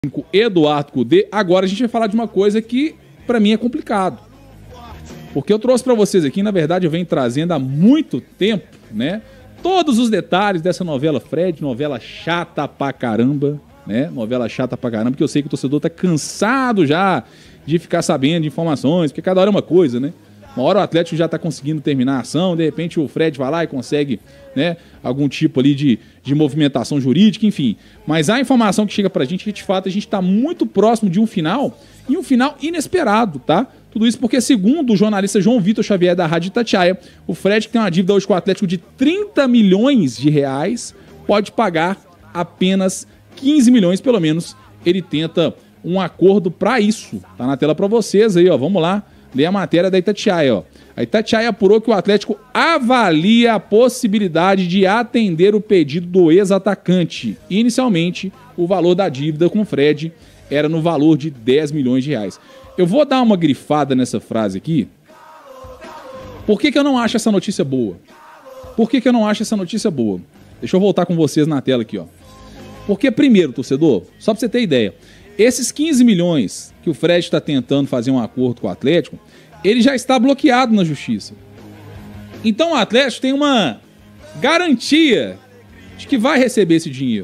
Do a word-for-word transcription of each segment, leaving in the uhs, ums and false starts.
Eduardo Cudê. Agora a gente vai falar de uma coisa que para mim é complicado. Porque eu trouxe para vocês aqui, na verdade eu venho trazendo há muito tempo, né? Todos os detalhes dessa novela Fred, novela chata pra caramba, né? Novela chata pra caramba, porque eu sei que o torcedor tá cansado já de ficar sabendo de informações, porque cada hora é uma coisa, né? Uma hora o Atlético já tá conseguindo terminar a ação, de repente o Fred vai lá e consegue, né, algum tipo ali de, de movimentação jurídica, enfim. Mas a informação que chega pra gente é que, de fato, a gente tá muito próximo de um final, e um final inesperado, tá? Tudo isso porque, segundo o jornalista João Vitor Xavier da Rádio Itatiaia, o Fred, que tem uma dívida hoje com o Atlético de trinta milhões de reais, pode pagar apenas quinze milhões, pelo menos. Ele tenta um acordo para isso. Tá na tela para vocês aí, ó. Vamos lá. Lê a matéria da Itatiaia, ó. A Itatiaia apurou que o Atlético avalia a possibilidade de atender o pedido do ex-atacante. Inicialmente, o valor da dívida com o Fred era no valor de dez milhões de reais. Eu vou dar uma grifada nessa frase aqui. Por que que eu não acho essa notícia boa? Por que que eu não acho essa notícia boa? Deixa eu voltar com vocês na tela aqui, ó. Porque, primeiro, torcedor, só pra você ter ideia, esses quinze milhões que o Fred está tentando fazer um acordo com o Atlético, ele já está bloqueado na justiça. Então o Atlético tem uma garantia de que vai receber esse dinheiro.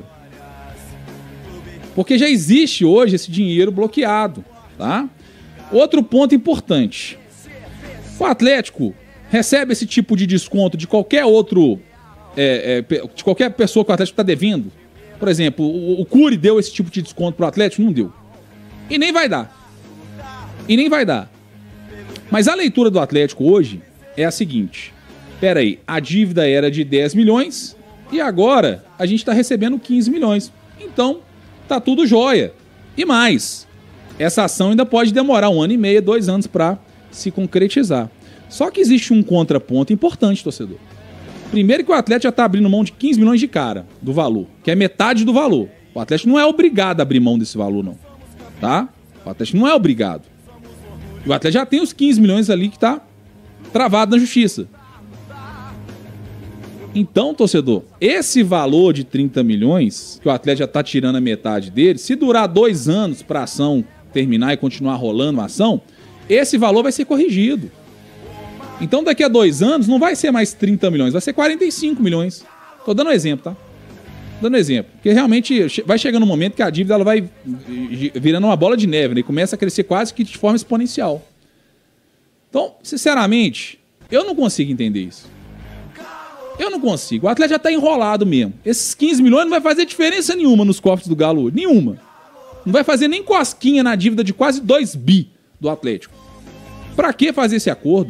Porque já existe hoje esse dinheiro bloqueado, tá? Outro ponto importante. O Atlético recebe esse tipo de desconto de qualquer outro, é, é, de qualquer pessoa que o Atlético está devendo. Por exemplo, o, o Cury deu esse tipo de desconto pro Atlético? Não deu. E nem vai dar. E nem vai dar. Mas a leitura do Atlético hoje é a seguinte. Pera aí, a dívida era de dez milhões e agora a gente está recebendo quinze milhões. Então, tá tudo jóia. E mais, essa ação ainda pode demorar um ano e meio, dois anos para se concretizar. Só que existe um contraponto importante, torcedor. Primeiro que o Atlético já está abrindo mão de quinze milhões de cara do valor, que é metade do valor. O Atlético não é obrigado a abrir mão desse valor, não. Tá? O Atlético não é obrigado. O Atlético já tem os quinze milhões ali que está travado na justiça. Então, torcedor, esse valor de trinta milhões, que o Atlético já está tirando a metade dele, se durar dois anos para a ação terminar e continuar rolando a ação, esse valor vai ser corrigido. Então, daqui a dois anos, não vai ser mais trinta milhões, vai ser quarenta e cinco milhões. Tô dando um exemplo, tá? Dando um exemplo. Porque realmente vai chegando um momento que a dívida ela vai virando uma bola de neve, né? E começa a crescer quase que de forma exponencial. Então, sinceramente, eu não consigo entender isso. Eu não consigo. O Atlético já tá enrolado mesmo. Esses quinze milhões não vai fazer diferença nenhuma nos cofres do Galo hoje. Nenhuma. Não vai fazer nem cosquinha na dívida de quase dois bi do Atlético. Pra que fazer esse acordo?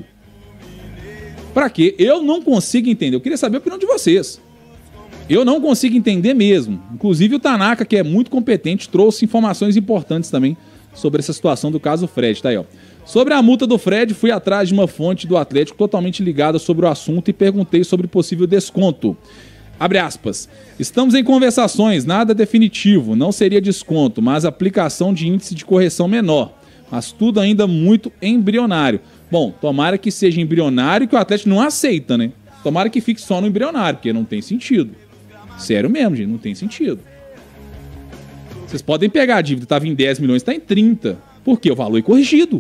Pra quê? Eu não consigo entender. Eu queria saber a opinião de vocês. Eu não consigo entender mesmo. Inclusive o Tanaka, que é muito competente, trouxe informações importantes também sobre essa situação do caso Fred. Tá aí, ó. Sobre a multa do Fred, fui atrás de uma fonte do Atlético totalmente ligada sobre o assunto e perguntei sobre possível desconto. Abre aspas. Estamos em conversações, nada definitivo. Não seria desconto, mas aplicação de índice de correção menor. Mas tudo ainda muito embrionário. Bom, tomara que seja embrionário e que o Atlético não aceita, né? Tomara que fique só no embrionário, porque não tem sentido. Sério mesmo, gente, não tem sentido. Vocês podem pegar a dívida, estava em dez milhões, está em trinta. Por quê? O valor é corrigido.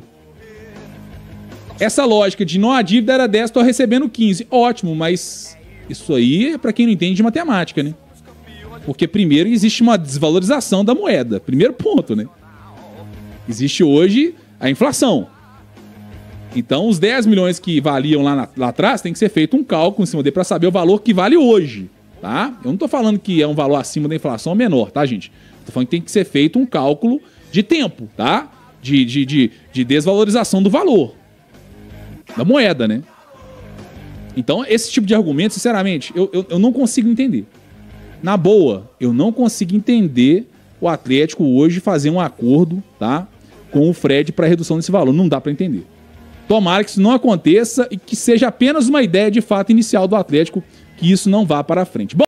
Essa lógica de não, a dívida era dez, estou recebendo quinze. Ótimo, mas isso aí é para quem não entende de matemática, né? Porque primeiro existe uma desvalorização da moeda. Primeiro ponto, né? Existe hoje a inflação. Então, os dez milhões que valiam lá, na, lá atrás, tem que ser feito um cálculo em cima dele para saber o valor que vale hoje, tá? Eu não tô falando que é um valor acima da inflação ou menor, tá, gente? Tô falando que tem que ser feito um cálculo de tempo, tá? De, de, de, de desvalorização do valor da moeda, né? Então, esse tipo de argumento, sinceramente, eu, eu, eu não consigo entender. Na boa, eu não consigo entender o Atlético hoje fazer um acordo, tá? Com o Fred para redução desse valor. Não dá para entender. Tomara que isso não aconteça e que seja apenas uma ideia de fato inicial do Atlético, que isso não vá para frente. Bom,